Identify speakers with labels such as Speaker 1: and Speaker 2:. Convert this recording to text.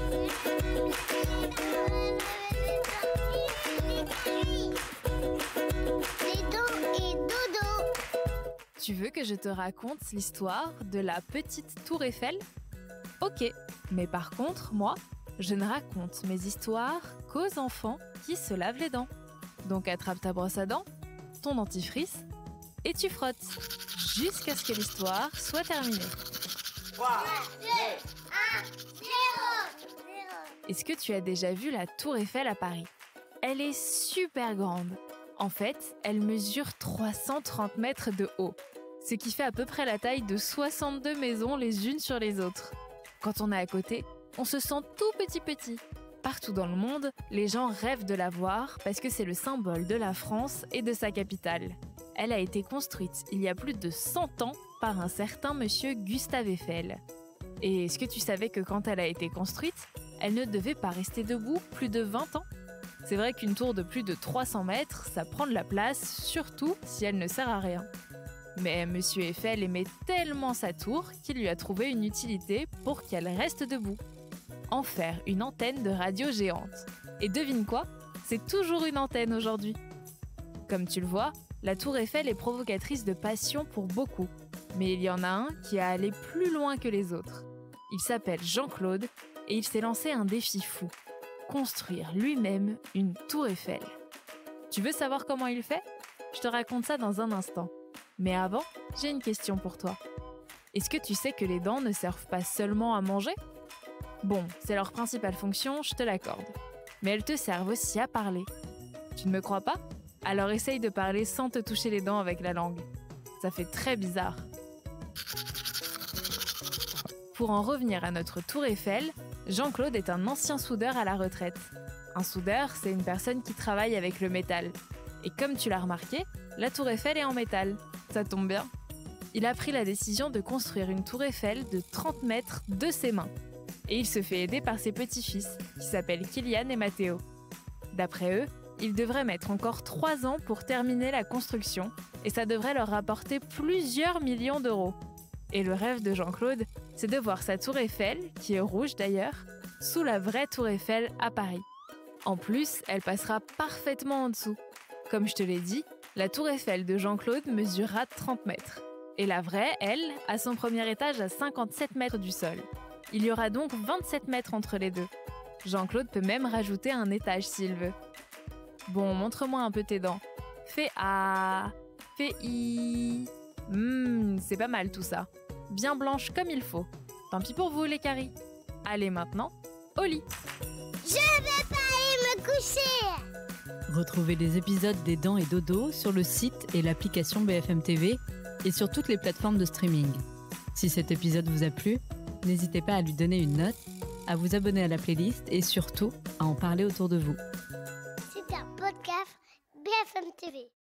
Speaker 1: Et dodo.
Speaker 2: Tu veux que je te raconte l'histoire de la petite tour Eiffel ? Ok, mais par contre, moi, je ne raconte mes histoires qu'aux enfants qui se lavent les dents. Donc attrape ta brosse à dents, ton dentifrice, et tu frottes, jusqu'à ce que l'histoire soit terminée.
Speaker 1: 3, 2, 1, 0.
Speaker 2: Est-ce que tu as déjà vu la tour Eiffel à Paris ? Elle est super grande. En fait, elle mesure 330 mètres de haut, ce qui fait à peu près la taille de 62 maisons les unes sur les autres. Quand on est à côté, on se sent tout petit. Partout dans le monde, les gens rêvent de la voir parce que c'est le symbole de la France et de sa capitale. Elle a été construite il y a plus de 100 ans par un certain monsieur Gustave Eiffel. Et est-ce que tu savais que quand elle a été construite, elle ne devait pas rester debout plus de 20 ans ? C'est vrai qu'une tour de plus de 300 mètres, ça prend de la place, surtout si elle ne sert à rien. Mais monsieur Eiffel aimait tellement sa tour qu'il lui a trouvé une utilité pour qu'elle reste debout. En faire une antenne de radio géante. Et devine quoi ? C'est toujours une antenne aujourd'hui. Comme tu le vois, la tour Eiffel est provocatrice de passion pour beaucoup. Mais il y en a un qui a allé plus loin que les autres. Il s'appelle Jean-Claude et il s'est lancé un défi fou. Construire lui-même une tour Eiffel. Tu veux savoir comment il fait ? Je te raconte ça dans un instant. Mais avant, j'ai une question pour toi. Est-ce que tu sais que les dents ne servent pas seulement à manger ? Bon, c'est leur principale fonction, je te l'accorde. Mais elles te servent aussi à parler. Tu ne me crois pas ? Alors essaye de parler sans te toucher les dents avec la langue. Ça fait très bizarre. Pour en revenir à notre tour Eiffel, Jean-Claude est un ancien soudeur à la retraite. Un soudeur, c'est une personne qui travaille avec le métal. Et comme tu l'as remarqué, la tour Eiffel est en métal. Ça tombe bien. Il a pris la décision de construire une tour Eiffel de 30 mètres de ses mains. Et il se fait aider par ses petits-fils, qui s'appellent Kylian et Matteo. D'après eux, ils devraient mettre encore 3 ans pour terminer la construction, et ça devrait leur rapporter plusieurs millions d'euros. Et le rêve de Jean-Claude, c'est de voir sa tour Eiffel, qui est rouge d'ailleurs, sous la vraie tour Eiffel à Paris. En plus, elle passera parfaitement en dessous. Comme je te l'ai dit, la tour Eiffel de Jean-Claude mesurera 30 mètres. Et la vraie, elle, a son premier étage à 57 mètres du sol. Il y aura donc 27 mètres entre les deux. Jean-Claude peut même rajouter un étage s'il veut. Bon, montre-moi un peu tes dents. Fais A, fais I. C'est pas mal tout ça. Bien blanche comme il faut. Tant pis pour vous les caries. Allez maintenant, au lit.
Speaker 1: Je vais pas aller me coucher.
Speaker 3: Retrouvez les épisodes des Dents et Dodo sur le site et l'application BFM TV et sur toutes les plateformes de streaming. Si cet épisode vous a plu, n'hésitez pas à lui donner une note, à vous abonner à la playlist et surtout à en parler autour de vous.
Speaker 1: C'est un podcast BFM TV.